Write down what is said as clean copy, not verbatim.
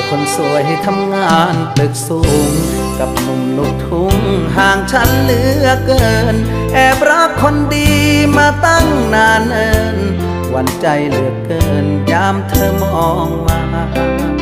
คนสวยทำงานตึกสูงกับหนุ่มลูกทุ่งห่างฉันเหลือเกินแอบรักคนดีมาตั้งนานเอินหวั่นใจเหลือเกินยามเธอมองมา